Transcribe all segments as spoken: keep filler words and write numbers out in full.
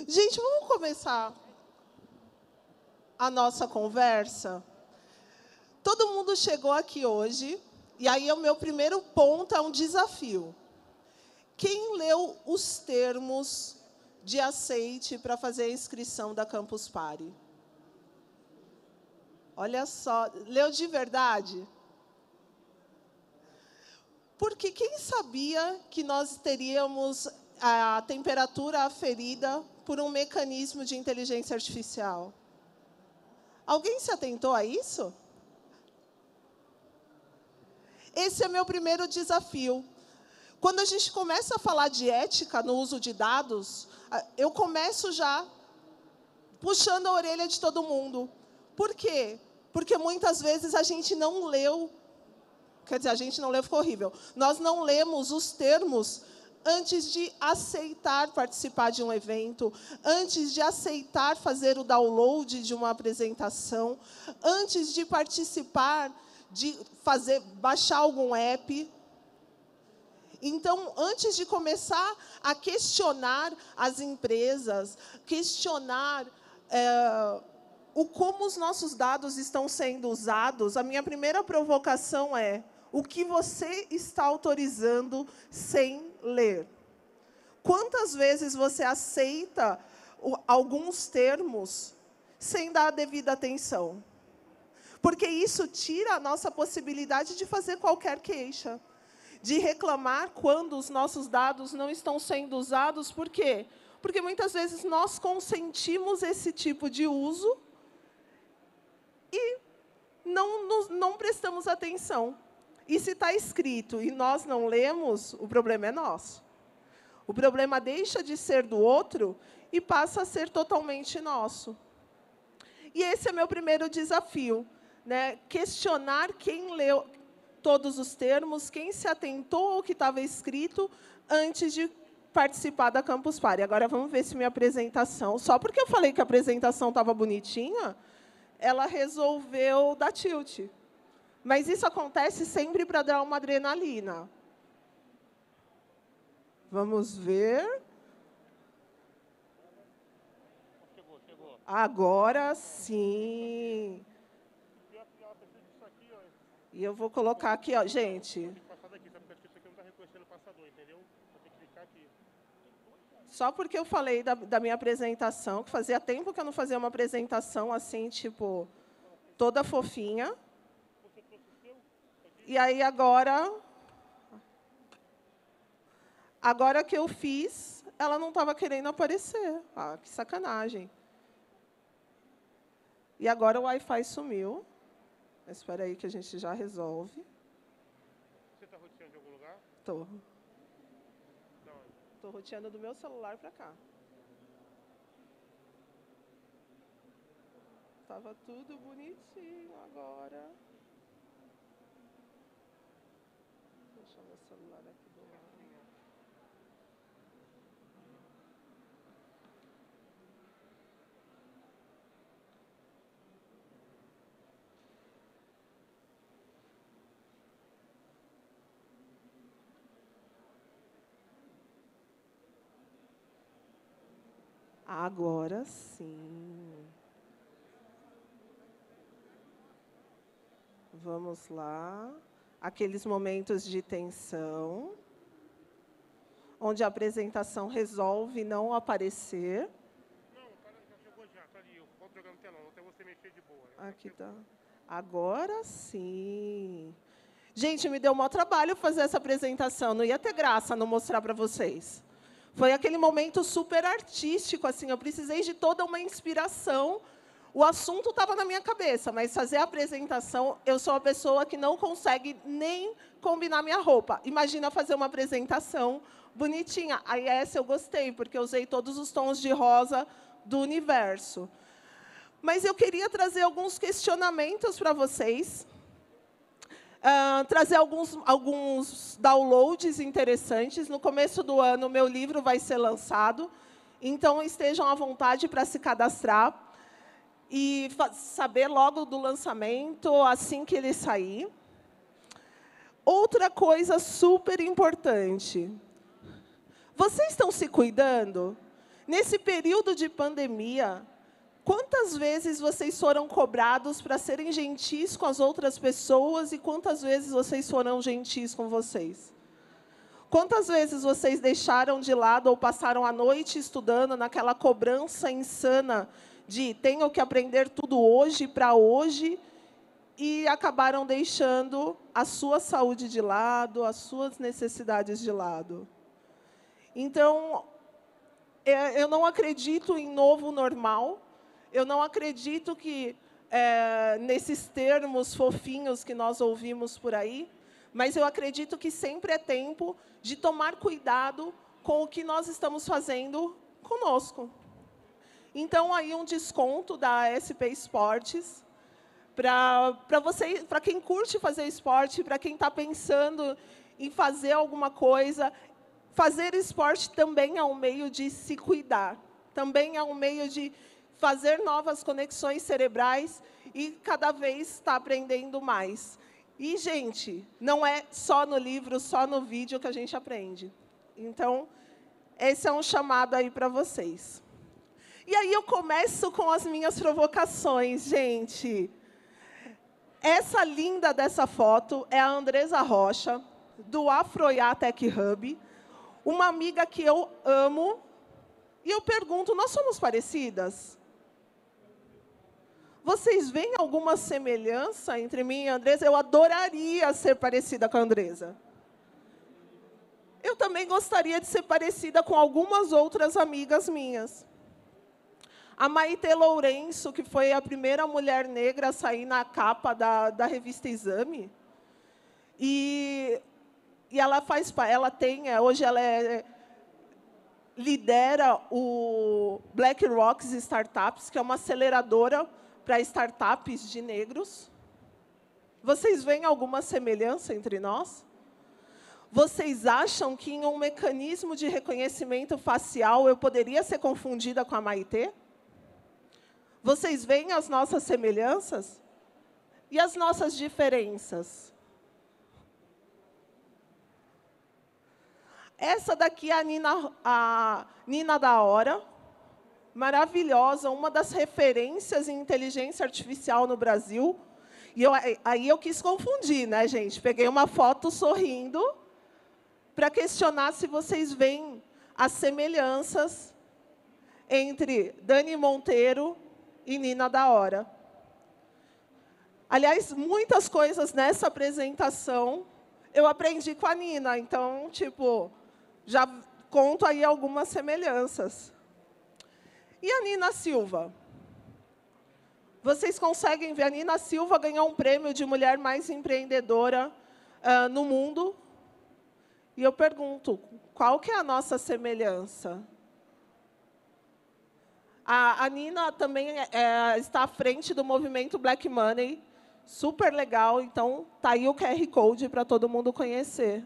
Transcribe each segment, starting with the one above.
Gente, vamos começar a nossa conversa? Todo mundo chegou aqui hoje, e aí o meu primeiro ponto é um desafio. Quem leu os termos de aceite para fazer a inscrição da Campus Party? Olha só, leu de verdade? Porque quem sabia que nós teríamos a temperatura aferida por um mecanismo de inteligência artificial? Alguém se atentou a isso? Esse é meu primeiro desafio. Quando a gente começa a falar de ética no uso de dados, eu começo já puxando a orelha de todo mundo. Por quê? Porque muitas vezes a gente não leu, quer dizer, a gente não leu, ficou horrível. Nós não lemos os termos antes de aceitar participar de um evento, antes de aceitar fazer o download de uma apresentação, antes de participar, de fazer, baixar algum app. Então, antes de começar a questionar as empresas, questionar é, o como os nossos dados estão sendo usados, a minha primeira provocação é: o que você está autorizando sem ler? Quantas vezes você aceita o, alguns termos sem dar a devida atenção? Porque isso tira a nossa possibilidade de fazer qualquer queixa, de reclamar quando os nossos dados não estão sendo usados. Por quê? Porque muitas vezes nós consentimos esse tipo de uso e não, nos, não prestamos atenção. E se está escrito e nós não lemos, o problema é nosso. O problema deixa de ser do outro e passa a ser totalmente nosso. E esse é meu primeiro desafio, né? Questionar quem leu todos os termos, quem se atentou ao que estava escrito antes de participar da Campus Party. Agora, vamos ver se minha apresentação... Só porque eu falei que a apresentação estava bonitinha, ela resolveu dar tilt. Mas isso acontece sempre para dar uma adrenalina. Vamos ver. Chegou, chegou. Agora sim. E eu vou colocar aqui, ó, gente. Só porque eu falei da, da minha apresentação, que fazia tempo que eu não fazia uma apresentação assim, tipo, toda fofinha. E aí, agora, agora que eu fiz, ela não estava querendo aparecer. Ah, que sacanagem. E agora o Wi-Fi sumiu. Mas espera aí que a gente já resolve. Você está roteando de algum lugar? Estou. Não. Estou roteando do meu celular para cá. Estava tudo bonitinho agora. Deixa meu celular aqui do lado. Agora sim. Vamos lá. Aqueles momentos de tensão, onde a apresentação resolve não aparecer. Não, já chegou já, tá ali. Eu volto jogando telão, até você mexer de boa. Aqui tá. Agora sim. Gente, me deu um maior trabalho fazer essa apresentação. Não ia ter graça não mostrar para vocês. Foi aquele momento super artístico, assim, eu precisei de toda uma inspiração. O assunto estava na minha cabeça, mas fazer a apresentação, eu sou uma pessoa que não consegue nem combinar minha roupa. Imagina fazer uma apresentação bonitinha. Aí essa eu gostei, porque eu usei todos os tons de rosa do universo. Mas eu queria trazer alguns questionamentos para vocês. Uh, trazer alguns, alguns downloads interessantes. No começo do ano, o meu livro vai ser lançado, então estejam à vontade para se cadastrar e saber logo do lançamento, assim que ele sair. Outra coisa super importante. Vocês estão se cuidando? Nesse período de pandemia, quantas vezes vocês foram cobrados para serem gentis com as outras pessoas e quantas vezes vocês foram gentis com vocês? Quantas vezes vocês deixaram de lado ou passaram a noite estudando naquela cobrança insana de tenho que aprender tudo hoje para hoje e acabaram deixando a sua saúde de lado, as suas necessidades de lado? Então, eu não acredito em novo normal, eu não acredito que, é, nesses termos fofinhos que nós ouvimos por aí, mas eu acredito que sempre é tempo de tomar cuidado com o que nós estamos fazendo conosco. Então, aí um desconto da S P Esportes, para você, para quem curte fazer esporte, para quem está pensando em fazer alguma coisa. Fazer esporte também é um meio de se cuidar, também é um meio de fazer novas conexões cerebrais e cada vez estar aprendendo mais. E, gente, não é só no livro, só no vídeo que a gente aprende. Então, esse é um chamado aí para vocês. E aí eu começo com as minhas provocações, gente. Essa linda dessa foto é a Andresa Rocha, do Afroiá Tech Hub, uma amiga que eu amo, e eu pergunto, nós somos parecidas? Vocês veem alguma semelhança entre mim e a Andresa? Eu adoraria ser parecida com a Andresa. Eu também gostaria de ser parecida com algumas outras amigas minhas. A Maite Lourenço, que foi a primeira mulher negra a sair na capa da, da revista Exame, e... E ela faz, ela tem, hoje ela é, lidera o Black Rocks Startups, que é uma aceleradora para startups de negros. Vocês veem alguma semelhança entre nós? Vocês acham que em um mecanismo de reconhecimento facial eu poderia ser confundida com a Maitê? Vocês veem as nossas semelhanças? E as nossas diferenças? Essa daqui é a Nina, a Nina da Hora, maravilhosa, uma das referências em inteligência artificial no Brasil. E eu, aí eu quis confundir, né, gente? Peguei uma foto sorrindo para questionar se vocês veem as semelhanças entre Dani Monteiro e Nina da Hora. Aliás, muitas coisas nessa apresentação eu aprendi com a Nina, então, tipo... já conto aí algumas semelhanças. E a Nina Silva? Vocês conseguem ver, a Nina Silva ganhou um prêmio de mulher mais empreendedora uh, no mundo. E eu pergunto, qual que é a nossa semelhança? A, a Nina também é, está à frente do movimento Black Money, super legal, então está aí o Q R Code para todo mundo conhecer.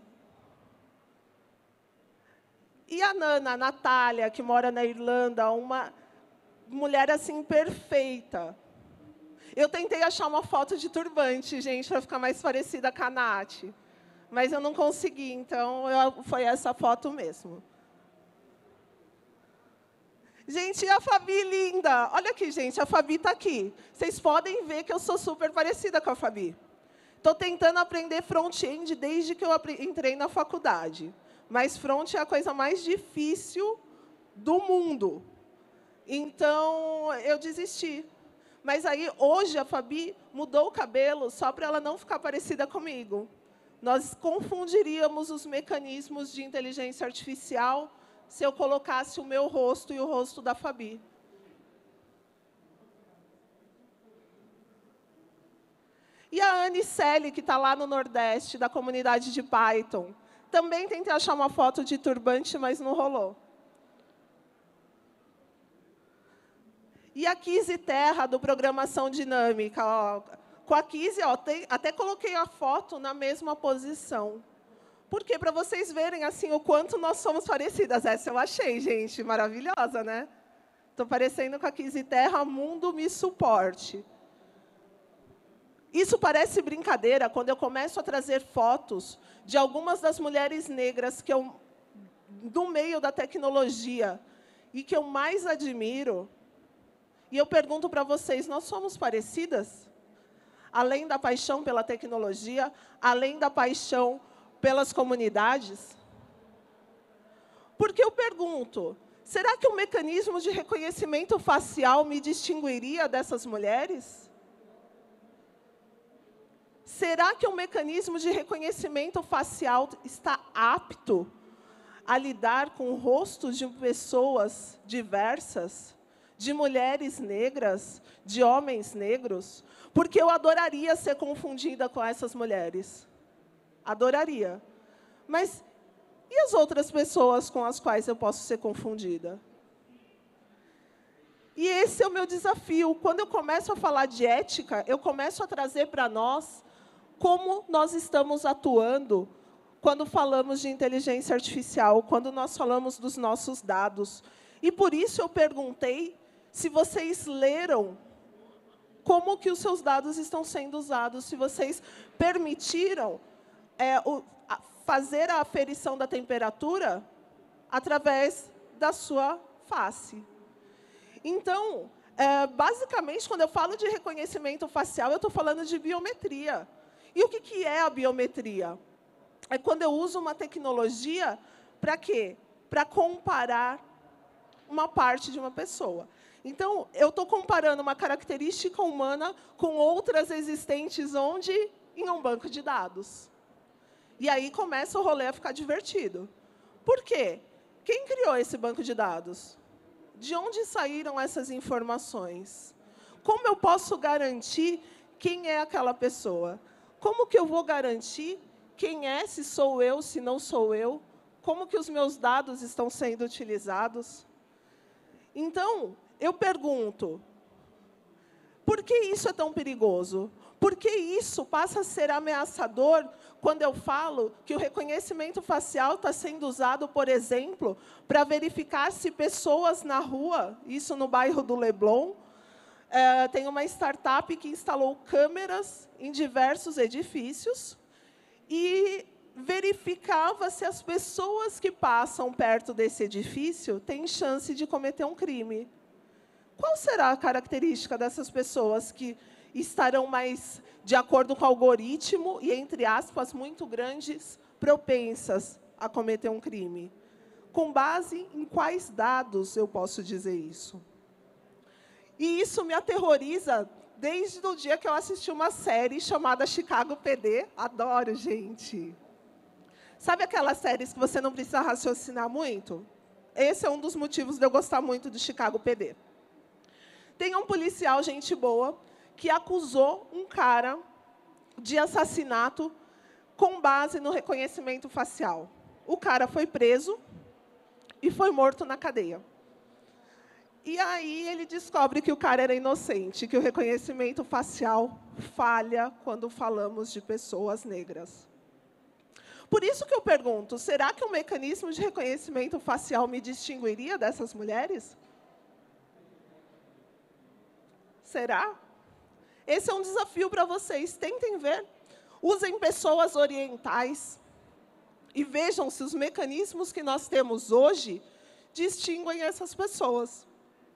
E a Nana, a Natália, que mora na Irlanda, uma mulher assim perfeita. Eu tentei achar uma foto de turbante, gente, para ficar mais parecida com a Nath. Mas eu não consegui, então eu, foi essa foto mesmo. Gente, e a Fabi linda? Olha aqui, gente, a Fabi está aqui. Vocês podem ver que eu sou super parecida com a Fabi. Estou tentando aprender front-end desde que eu entrei na faculdade. Mas front é a coisa mais difícil do mundo. Então, eu desisti. Mas aí, hoje, a Fabi mudou o cabelo só para ela não ficar parecida comigo. Nós confundiríamos os mecanismos de inteligência artificial se eu colocasse o meu rosto e o rosto da Fabi. E a Anne Selle, que está lá no Nordeste, da comunidade de Python. Também tentei achar uma foto de turbante, mas não rolou. E a Kizzy Terra, do Programação Dinâmica. Ó, com a Kizzy, ó, tem, até coloquei a foto na mesma posição. Porque, para vocês verem assim, o quanto nós somos parecidas. Essa eu achei, gente, maravilhosa, né? Estou parecendo com a Kizzy Terra, mundo me suporte. Isso parece brincadeira quando eu começo a trazer fotos de algumas das mulheres negras que eu, do meio da tecnologia. e que eu mais admiro, e eu pergunto para vocês, nós somos parecidas? Além da paixão pela tecnologia, além da paixão pelas comunidades? Porque eu pergunto, será que o mecanismo de reconhecimento facial me distinguiria dessas mulheres? Será que o mecanismo de reconhecimento facial está apto a lidar com o rosto de pessoas diversas, de mulheres negras, de homens negros? Porque eu adoraria ser confundida com essas mulheres. Adoraria. Mas e as outras pessoas com as quais eu posso ser confundida? E esse é o meu desafio. Quando eu começo a falar de ética, eu começo a trazer para nós como nós estamos atuando quando falamos de inteligência artificial, quando nós falamos dos nossos dados. E por isso eu perguntei se vocês leram como que os seus dados estão sendo usados, se vocês permitiram é, o, a, fazer a aferição da temperatura através da sua face. Então, é, basicamente, quando eu falo de reconhecimento facial, eu estou falando de biometria. E o que, que é a biometria? É quando eu uso uma tecnologia para quê? Para comparar uma parte de uma pessoa. Então, eu estou comparando uma característica humana com outras existentes onde? Em um banco de dados. E aí começa o rolê a ficar divertido. Por quê? Quem criou esse banco de dados? De onde saíram essas informações? Como eu posso garantir quem é aquela pessoa? Como que eu vou garantir quem é, se sou eu, se não sou eu? Como que os meus dados estão sendo utilizados? Então, eu pergunto, por que isso é tão perigoso? Por que isso passa a ser ameaçador quando eu falo que o reconhecimento facial está sendo usado, por exemplo, para verificar se pessoas na rua, isso no bairro do Leblon, é, tem uma startup que instalou câmeras em diversos edifícios e verificava se as pessoas que passam perto desse edifício têm chance de cometer um crime. Qual será a característica dessas pessoas que estarão mais, de acordo com o algoritmo, e, entre aspas, muito grandes, propensas a cometer um crime? Com base em quais dados eu posso dizer isso? E isso me aterroriza desde o dia que eu assisti uma série chamada Chicago P D. Adoro, gente. Sabe aquelas séries que você não precisa raciocinar muito? Esse é um dos motivos de eu gostar muito do Chicago P D. Tem um policial, gente boa, que acusou um cara de assassinato com base no reconhecimento facial. O cara foi preso e foi morto na cadeia. E aí ele descobre que o cara era inocente, que o reconhecimento facial falha quando falamos de pessoas negras. Por isso que eu pergunto, será que o mecanismo de reconhecimento facial me distinguiria dessas mulheres? Será? Esse é um desafio para vocês. Tentem ver. Usem pessoas orientais e vejam se os mecanismos que nós temos hoje distinguem essas pessoas.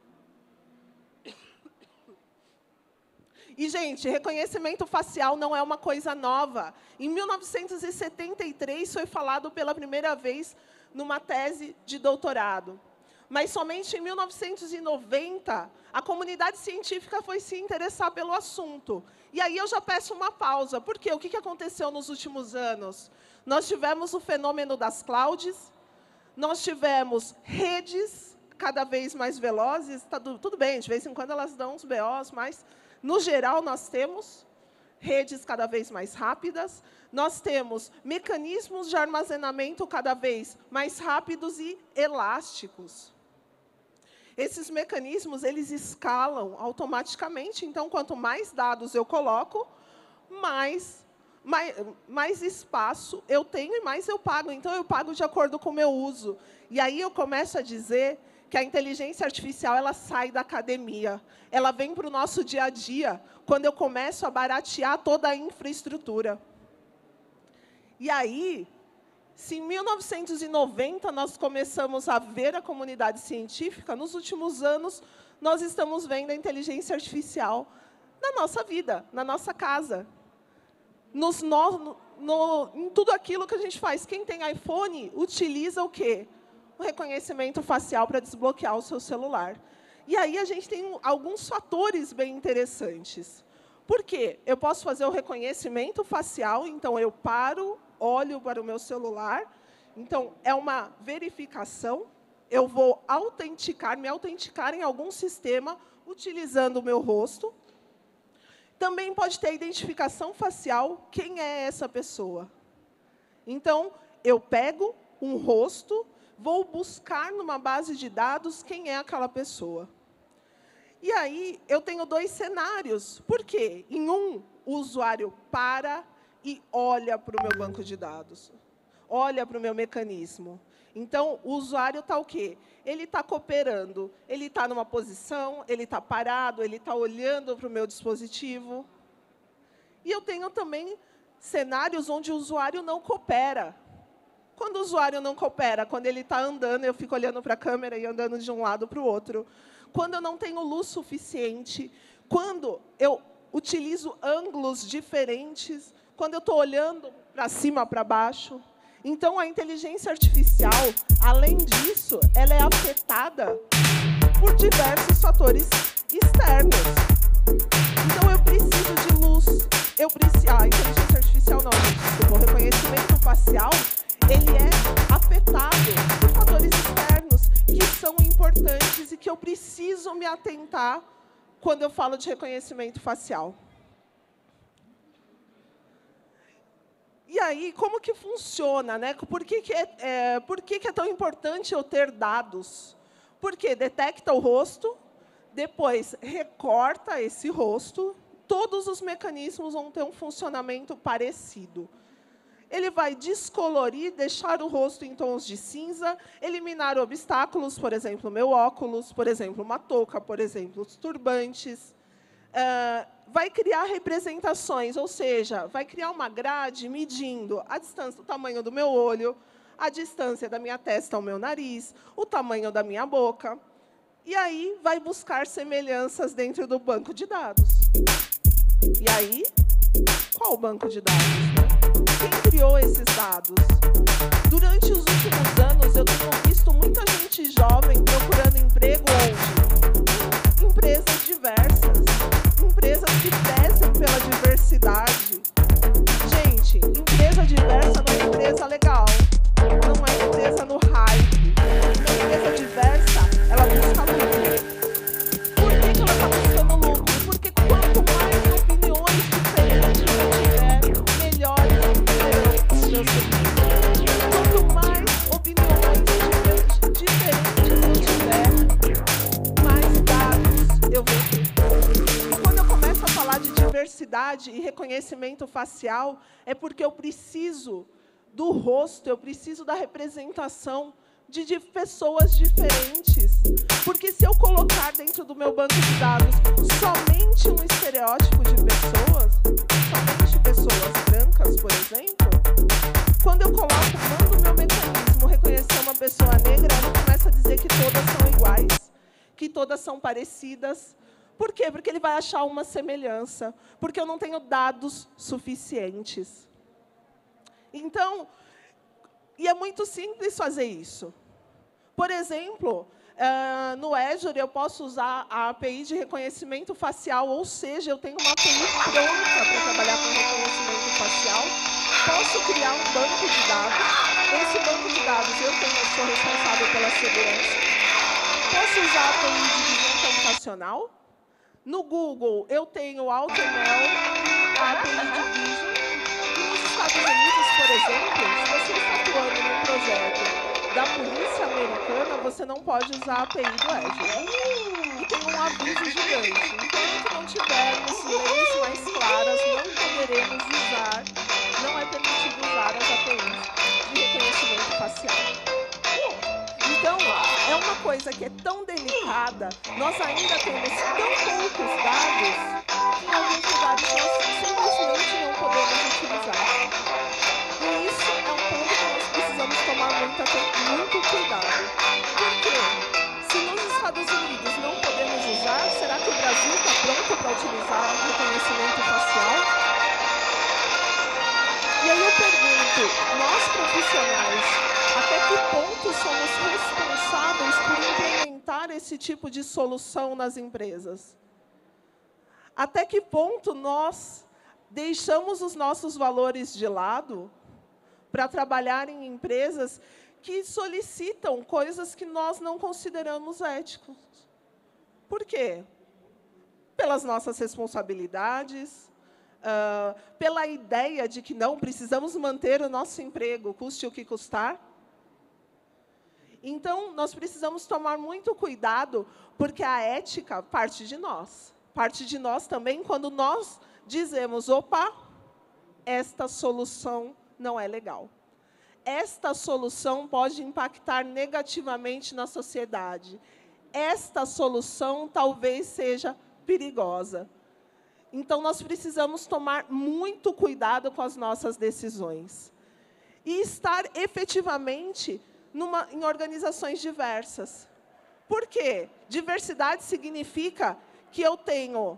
E, gente, reconhecimento facial não é uma coisa nova. Em mil novecentos e setenta e três, foi falado pela primeira vez numa tese de doutorado. Mas somente em mil novecentos e noventa, a comunidade científica foi se interessar pelo assunto. E aí eu já peço uma pausa, porque o que aconteceu nos últimos anos? Nós tivemos o fenômeno das clouds, nós tivemos redes cada vez mais velozes, tá, tudo bem, de vez em quando elas dão uns B Os, mas, no geral, nós temos redes cada vez mais rápidas, nós temos mecanismos de armazenamento cada vez mais rápidos e elásticos. Esses mecanismos, eles escalam automaticamente, então, quanto mais dados eu coloco, mais, mais, mais espaço eu tenho e mais eu pago. Então, eu pago de acordo com o meu uso. E aí eu começo a dizer que a inteligência artificial ela sai da academia, ela vem para o nosso dia a dia, quando eu começo a baratear toda a infraestrutura. E aí, Se em mil novecentos e noventa nós começamos a ver a comunidade científica, nos últimos anos nós estamos vendo a inteligência artificial na nossa vida, na nossa casa, nos, no, no, em tudo aquilo que a gente faz. Quem tem iPhone utiliza o quê? O reconhecimento facial para desbloquear o seu celular. E aí a gente tem alguns fatores bem interessantes. Por quê? Eu posso fazer o reconhecimento facial, então eu paro, olho para o meu celular, então é uma verificação, eu vou autenticar, me autenticar em algum sistema utilizando o meu rosto. Também pode ter identificação facial, quem é essa pessoa. Então, eu pego um rosto, vou buscar numa base de dados quem é aquela pessoa. E aí, eu tenho dois cenários. Por quê? Em um, o usuário para e olha para o meu banco de dados, olha para o meu mecanismo. Então, o usuário está o quê? Ele está cooperando, ele está numa posição, ele está parado, ele está olhando para o meu dispositivo. E eu tenho também cenários onde o usuário não coopera. Quando o usuário não coopera, quando ele está andando, eu fico olhando para a câmera e andando de um lado para o outro. Quando eu não tenho luz suficiente, quando eu utilizo ângulos diferentes, quando eu estou olhando para cima, para baixo. Então, a inteligência artificial, além disso, ela é afetada por diversos fatores externos. Então, eu preciso de luz. Eu preciso, a inteligência artificial, não, desculpa, o reconhecimento facial, ele é afetado por fatores externos que são importantes e que eu preciso me atentar quando eu falo de reconhecimento facial. E aí, como que funciona, né? Por que que é, é, por que que é tão importante eu ter dados? Porque detecta o rosto, depois recorta esse rosto, todos os mecanismos vão ter um funcionamento parecido. Ele vai descolorir, deixar o rosto em tons de cinza, eliminar obstáculos, por exemplo, meu óculos, por exemplo, uma touca, por exemplo, os turbantes. Uh, vai criar representações, ou seja, vai criar uma grade medindo a distância, o tamanho do meu olho, a distância da minha testa ao meu nariz, o tamanho da minha boca. E aí, vai buscar semelhanças dentro do banco de dados. E aí, qual o banco de dados, né? Quem criou esses dados? Durante os últimos anos, eu tenho visto muita gente jovem procurando emprego onde? Empresas diversas. Empresas que prezam pela diversidade. Gente, empresa diversa não é empresa legal. Não é empresa no hype. Uma empresa diversa, ela busca lucro. Por que que ela está buscando lucro? Porque quanto mais opiniões diferentes eu tiver, melhores serão os meus serviços. Quanto mais opiniões diferentes eu tiver, mais dados eu vou ter. De diversidade e reconhecimento facial é porque eu preciso do rosto, eu preciso da representação de, de pessoas diferentes. Porque se eu colocar dentro do meu banco de dados somente um estereótipo de pessoas, somente pessoas brancas, por exemplo, quando eu coloco, mando o meu mecanismo reconhecer uma pessoa negra, ele começa a dizer que todas são iguais, que todas são parecidas. Por quê? Porque ele vai achar uma semelhança, porque eu não tenho dados suficientes. Então, e é muito simples fazer isso. Por exemplo, uh, no Azure, eu posso usar a A P I de reconhecimento facial, ou seja, eu tenho uma A P I pronta para trabalhar com reconhecimento facial. Posso criar um banco de dados. Esse banco de dados, eu, tenho, eu sou responsável pela segurança. Posso usar a A P I de visão computacional. No Google, eu tenho o AutoML, a A P I de Vision. E nos Estados Unidos, por exemplo, se você está atuando num projeto da polícia americana, você não pode usar a A P I do Azure. E tem um aviso gigante. Enquanto não tivermos leis mais claras, não poderemos usar, não é permitido usar as A P Is de reconhecimento facial. Então, é uma coisa que é tão delicada, nós ainda temos tão poucos dados, que em alguns lugares nós simplesmente não podemos utilizar. E isso é um ponto que nós precisamos cuidado. Por quê? Se nos Estados Unidos não podemos usar, será que o Brasil está pronto para utilizar o reconhecimento facial? E aí eu pergunto, nós profissionais, até que ponto somos responsáveis por implementar esse tipo de solução nas empresas? Até que ponto nós deixamos os nossos valores de lado para trabalhar em empresas que solicitam coisas que nós não consideramos éticos? Por quê? Pelas nossas responsabilidades, uh, pela ideia de que não precisamos manter o nosso emprego, custe o que custar. Então, nós precisamos tomar muito cuidado, porque a ética parte de nós. Parte de nós também quando nós dizemos, opa, esta solução não é legal. Esta solução pode impactar negativamente na sociedade. Esta solução talvez seja perigosa. Então, nós precisamos tomar muito cuidado com as nossas decisões. E estar efetivamente numa, em organizações diversas. Por quê? Diversidade significa que eu tenho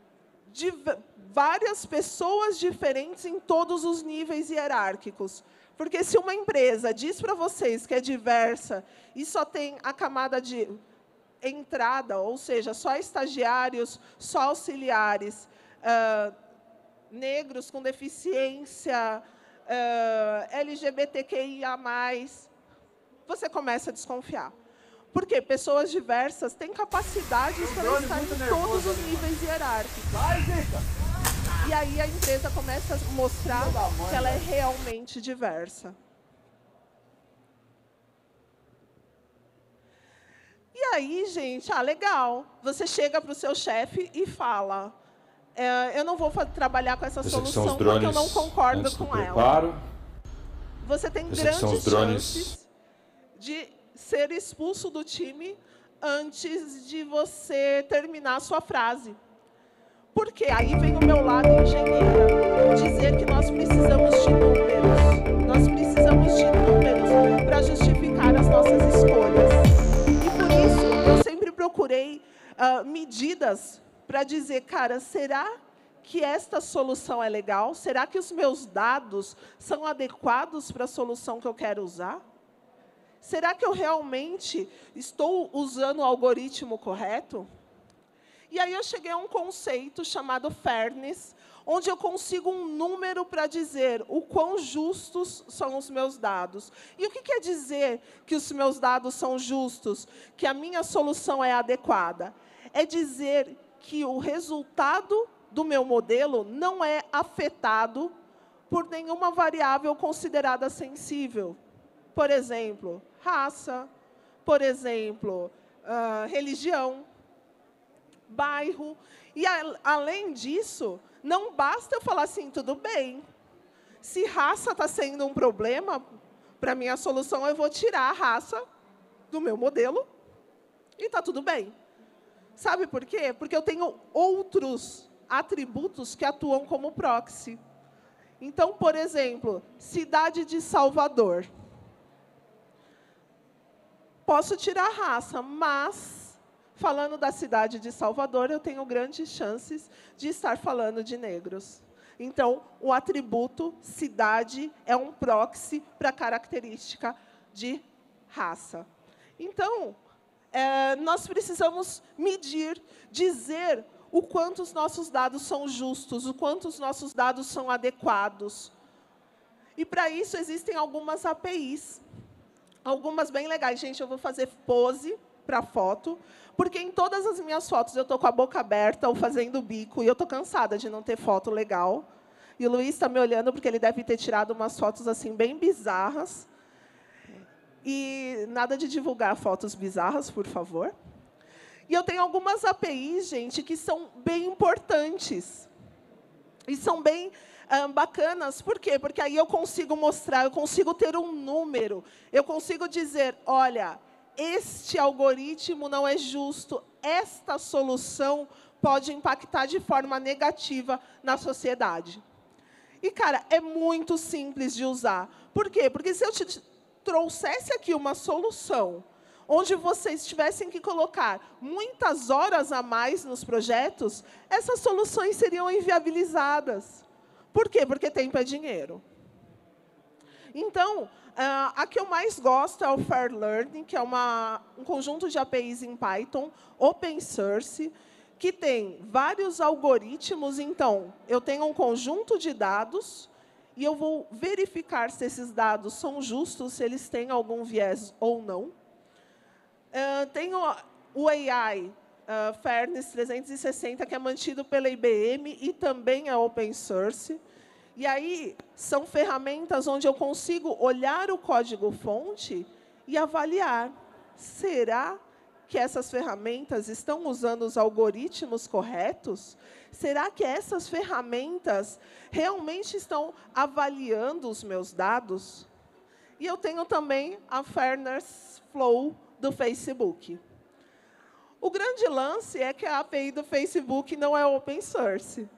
várias pessoas diferentes em todos os níveis hierárquicos. Porque se uma empresa diz para vocês que é diversa e só tem a camada de entrada, ou seja, só estagiários, só auxiliares, uh, negros com deficiência, uh, L G B T Q I A mais, você começa a desconfiar. Por quê? Pessoas diversas têm capacidades para estar em todos os níveis hierárquicos. E aí a empresa começa a mostrar que ela é realmente diversa. E aí, gente, ah, legal. Você chega para o seu chefe e fala, é, eu não vou trabalhar com essa solução porque eu não concordo com ela. Você tem grandes chances de ser expulso do time antes de você terminar a sua frase. Por quê? Aí vem o meu lado engenheira, dizer que nós precisamos de números. Nós precisamos de números para justificar as nossas escolhas. E por isso, eu sempre procurei uh, medidas para dizer, cara, será que esta solução é legal? Será que os meus dados são adequados para a solução que eu quero usar? Será que eu realmente estou usando o algoritmo correto? E aí eu cheguei a um conceito chamado fairness, onde eu consigo um número para dizer o quão justos são os meus dados. E o que quer dizer que os meus dados são justos? Que a minha solução é adequada? É dizer que o resultado do meu modelo não é afetado por nenhuma variável considerada sensível. Por exemplo, raça, por exemplo, uh, religião, bairro. E, a, além disso, não basta eu falar assim, tudo bem. Se raça está sendo um problema, para a minha solução, eu vou tirar a raça do meu modelo e está tudo bem. Sabe por quê? Porque eu tenho outros atributos que atuam como proxy. Então, por exemplo, cidade de Salvador. Posso tirar a raça, mas, falando da cidade de Salvador, eu tenho grandes chances de estar falando de negros. Então, o atributo cidade é um proxy para a característica de raça. Então, é, nós precisamos medir, dizer o quanto os nossos dados são justos, o quanto os nossos dados são adequados. E, para isso, existem algumas A P Is. Algumas bem legais. Gente, eu vou fazer pose para foto, porque em todas as minhas fotos eu estou com a boca aberta ou fazendo bico, e eu estou cansada de não ter foto legal. E o Luiz está me olhando, porque ele deve ter tirado umas fotos assim bem bizarras. E nada de divulgar fotos bizarras, por favor. E eu tenho algumas A P Is, gente, que são bem importantes. E são bem ah, bacanas. Por quê? Porque aí eu consigo mostrar, eu consigo ter um número. Eu consigo dizer, olha, este algoritmo não é justo, esta solução pode impactar de forma negativa na sociedade. E, cara, é muito simples de usar. Por quê? Porque se eu te trouxesse aqui uma solução onde vocês tivessem que colocar muitas horas a mais nos projetos, essas soluções seriam inviabilizadas. Por quê? Porque tempo é dinheiro. Então, a que eu mais gosto é o Fair Learning, que é uma, um conjunto de A P Is em Python, open source, que tem vários algoritmos. Então, eu tenho um conjunto de dados e eu vou verificar se esses dados são justos, se eles têm algum viés ou não. Uh, tenho o A I uh, Fairness trezentos e sessenta, que é mantido pela I B M e também é open source. E aí, são ferramentas onde eu consigo olhar o código-fonte e avaliar. Será que essas ferramentas estão usando os algoritmos corretos? Será que essas ferramentas realmente estão avaliando os meus dados? E eu tenho também a Fairness Flow do Facebook. O grande lance é que a A P I do Facebook não é open source.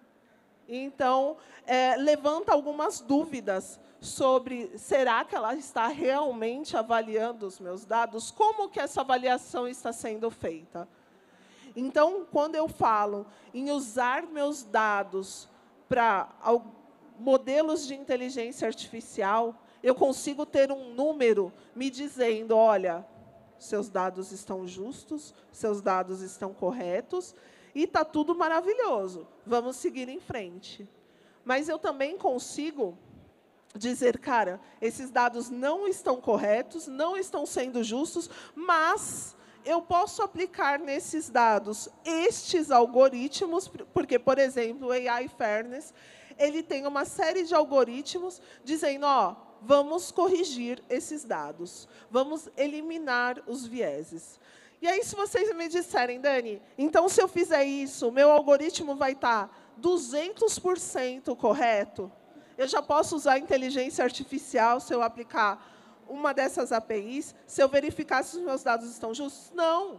Então, é, levanta algumas dúvidas sobre, será que ela está realmente avaliando os meus dados? Como que essa avaliação está sendo feita? Então, quando eu falo em usar meus dados para modelos de inteligência artificial, eu consigo ter um número me dizendo, olha, seus dados estão justos, seus dados estão corretos, e está tudo maravilhoso. Vamos seguir em frente. Mas eu também consigo dizer, cara, esses dados não estão corretos, não estão sendo justos, mas eu posso aplicar nesses dados estes algoritmos, porque, por exemplo, o A I Fairness, ele tem uma série de algoritmos dizendo, ó, vamos corrigir esses dados, vamos eliminar os vieses. E aí, se vocês me disserem, Dani, então, se eu fizer isso, meu algoritmo vai estar duzentos por cento correto, eu já posso usar inteligência artificial se eu aplicar uma dessas A P Is, se eu verificar se os meus dados estão justos? Não.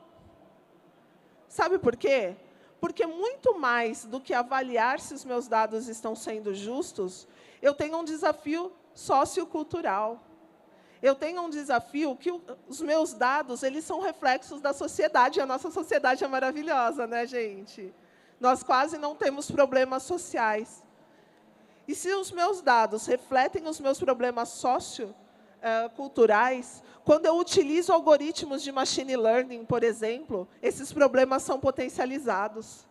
Sabe por quê? Porque muito mais do que avaliar se os meus dados estão sendo justos, eu tenho um desafio sociocultural. Eu tenho um desafio que os meus dados, eles são reflexos da sociedade. E a nossa sociedade é maravilhosa, né, gente? Nós quase não temos problemas sociais. E se os meus dados refletem os meus problemas socioculturais, quando eu utilizo algoritmos de machine learning, por exemplo, esses problemas são potencializados.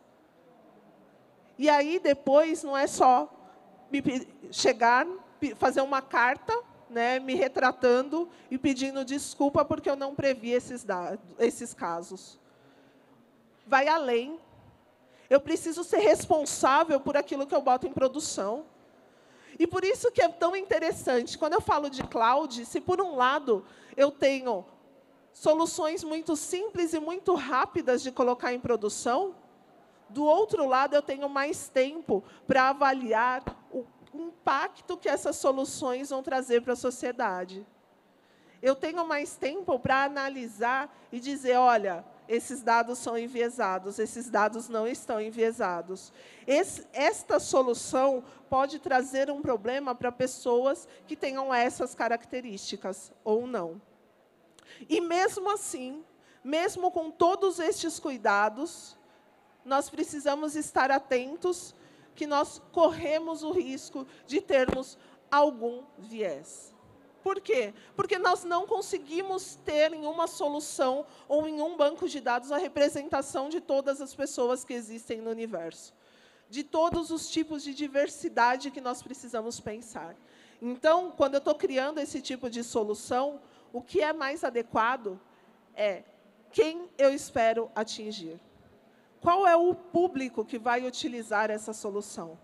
E aí, depois, não é só chegar, fazer uma carta, né, me retratando e pedindo desculpa porque eu não previ esses, dados, esses casos. Vai além. Eu preciso ser responsável por aquilo que eu boto em produção. E por isso que é tão interessante, quando eu falo de cloud, se por um lado eu tenho soluções muito simples e muito rápidas de colocar em produção, do outro lado eu tenho mais tempo para avaliar o impacto que essas soluções vão trazer para a sociedade. Eu tenho mais tempo para analisar e dizer, olha, esses dados são enviesados, esses dados não estão enviesados. Esse, esta solução pode trazer um problema para pessoas que tenham essas características, ou não. E, mesmo assim, mesmo com todos estes cuidados, nós precisamos estar atentos que nós corremos o risco de termos algum viés. Por quê? Porque nós não conseguimos ter em uma solução ou em um banco de dados a representação de todas as pessoas que existem no universo, de todos os tipos de diversidade que nós precisamos pensar. Então, quando eu estou criando esse tipo de solução, o que é mais adequado é quem eu espero atingir. Qual é o público que vai utilizar essa solução?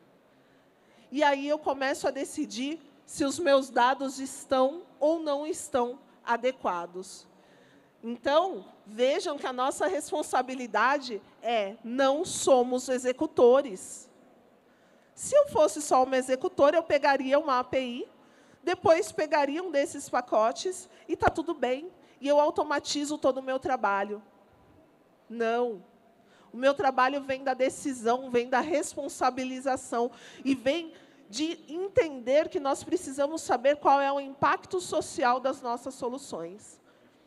E aí eu começo a decidir se os meus dados estão ou não estão adequados. Então, vejam que a nossa responsabilidade é não somos executores. Se eu fosse só uma executora, eu pegaria uma A P I, depois pegaria um desses pacotes e está tudo bem, e eu automatizo todo o meu trabalho. Não. O meu trabalho vem da decisão, vem da responsabilização, e vem de entender que nós precisamos saber qual é o impacto social das nossas soluções.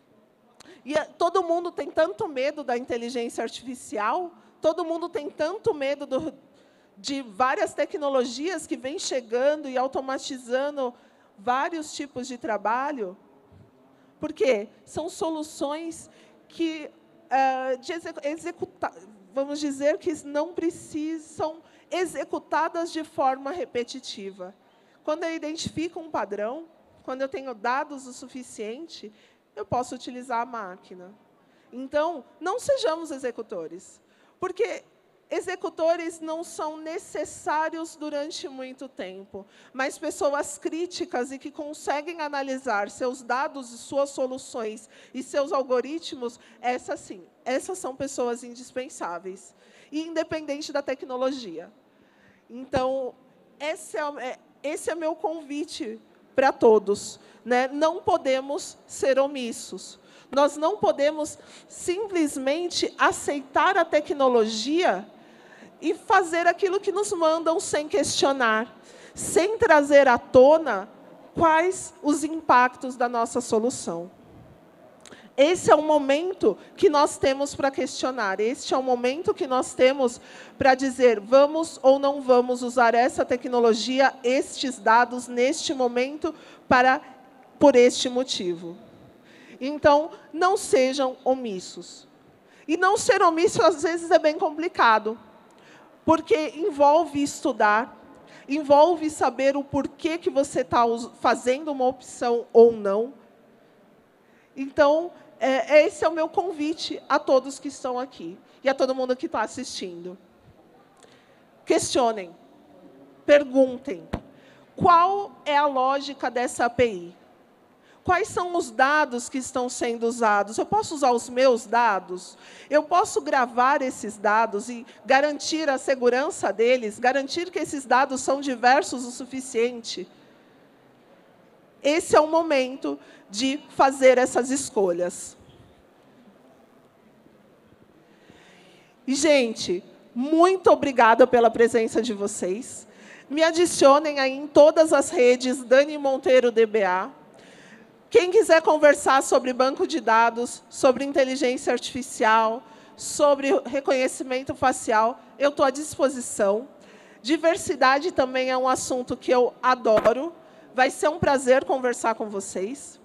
E todo mundo tem tanto medo da inteligência artificial, todo mundo tem tanto medo do, de várias tecnologias que vêm chegando e automatizando vários tipos de trabalho. Por quê? São soluções que, uh, de executar, vamos dizer, que não precisam executadas de forma repetitiva. Quando eu identifico um padrão, quando eu tenho dados o suficiente, eu posso utilizar a máquina. Então, não sejamos executores, porque executores não são necessários durante muito tempo, mas pessoas críticas e que conseguem analisar seus dados e suas soluções e seus algoritmos, essas sim, essas são pessoas indispensáveis, e independente da tecnologia. Então, esse é, esse é meu convite para todos, né? Não podemos ser omissos. Nós não podemos simplesmente aceitar a tecnologia e fazer aquilo que nos mandam sem questionar, sem trazer à tona quais os impactos da nossa solução. Esse é o momento que nós temos para questionar, este é o momento que nós temos para dizer, vamos ou não vamos usar essa tecnologia, estes dados, neste momento, para, por este motivo. Então, não sejam omissos. E não ser omisso, às vezes, é bem complicado, porque envolve estudar, envolve saber o porquê que você está fazendo uma opção ou não. Então, é, esse é o meu convite a todos que estão aqui e a todo mundo que está assistindo. Questionem, perguntem, qual é a lógica dessa A P I? Quais são os dados que estão sendo usados? Eu posso usar os meus dados? Eu posso gravar esses dados e garantir a segurança deles? Garantir que esses dados são diversos o suficiente? Esse é o momento de fazer essas escolhas. E, gente, muito obrigada pela presença de vocês. Me adicionem aí em todas as redes, Dani Monteiro D B A. Quem quiser conversar sobre banco de dados, sobre inteligência artificial, sobre reconhecimento facial, eu estou à disposição. Diversidade também é um assunto que eu adoro. Vai ser um prazer conversar com vocês.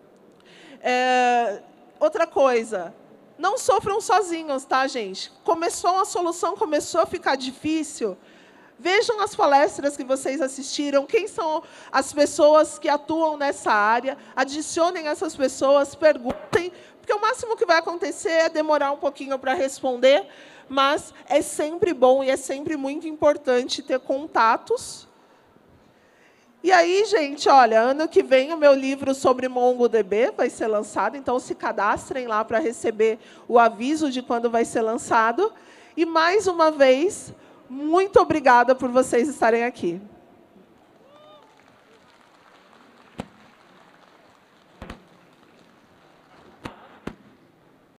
É, outra coisa, não sofram sozinhos, tá, gente? Começou a solução, começou a ficar difícil. Vejam as palestras que vocês assistiram, quem são as pessoas que atuam nessa área, adicionem essas pessoas, perguntem, porque o máximo que vai acontecer é demorar um pouquinho para responder, mas é sempre bom e é sempre muito importante ter contatos. E aí, gente, olha, ano que vem o meu livro sobre MongoDB vai ser lançado, então se cadastrem lá para receber o aviso de quando vai ser lançado. E, mais uma vez, muito obrigada por vocês estarem aqui.